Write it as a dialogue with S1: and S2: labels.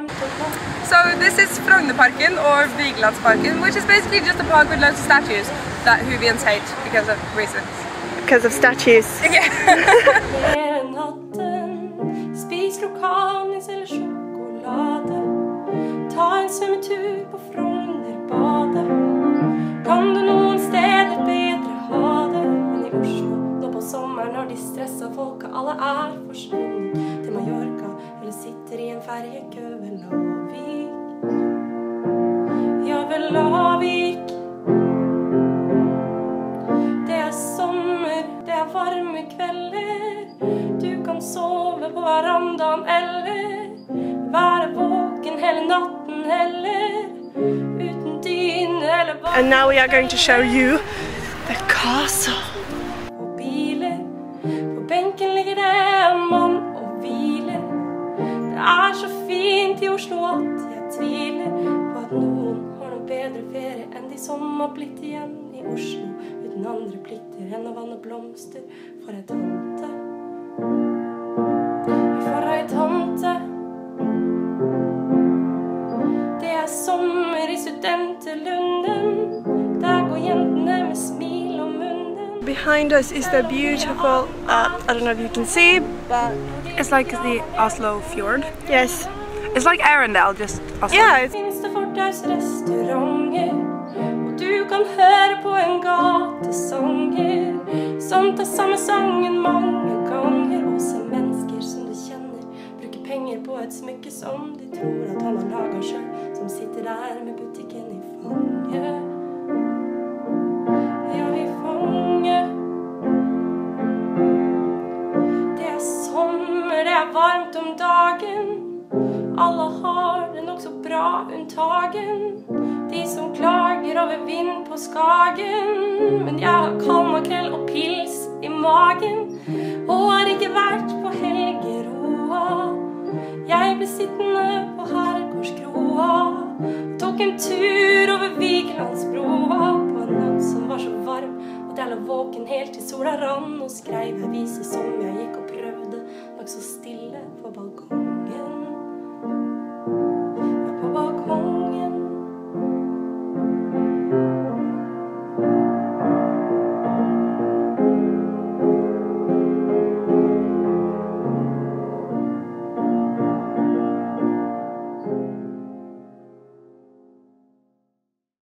S1: So this is Frognerparken or Vigelandsparken, which is basically just a park with loads of statues that Hovians hate because of reasons.
S2: Because of statues.
S1: Yeah.
S3: Spis lokalnis eller sjokolade. Ta en svømmetur på Frognerbadet. Kan du noen steder bedre ha det enn i Oslo? Nå på sommeren når de stresser folk og alle forsvunnet til Mallorca eller sitter i en ferjekø ved Lavik. Ja, ved Lavik. Det sommer, det varme kvelder. Du kan sove på verandaen eller være våken hele natten eller uten dyne eller vann.
S2: And now we are going to show you the castle.
S3: Og biler, på benken ligger det en mann og hviler. Det så fint i Oslo at jeg tviler på at noen har noe bedre ferie enn de som har blitt igjen i Oslo uten andre plikter enn å vanne blomster for ei tante. For ei tante. Det sommer i studentelunden. Der går jentene med smil om munnen.
S2: Behind us is the beautiful, I don't know if you can see, but
S1: It's like the Oslo fjord.
S2: yes.
S1: It's like Arendal, just Oslo.
S2: Yeah, it's
S3: Finnes det fortausrestauranter, og du kan høre på en gatesanger som tar samme sangen mange ganger, og se mennesker som du kjenner bruker penger på et smykke som de tror at han har laget selv, som sitter der med butikken i fanget. Ja, i fanget. Det sommer, det varmt om dagen. Alle har det nok så bra unntagen. De som klager over vind på Skagen. Men jeg har kald makrell og pils i magen. Og har ikke vært på Helgeroa. Jeg ble sittende på Herregårdskroa. Tok en tur over Vigelandsbroa på en natt som var så varm at jeg lå våken helt til sola rann og skrev en vise som jeg gikk og prøvde nok så stille på balkongen.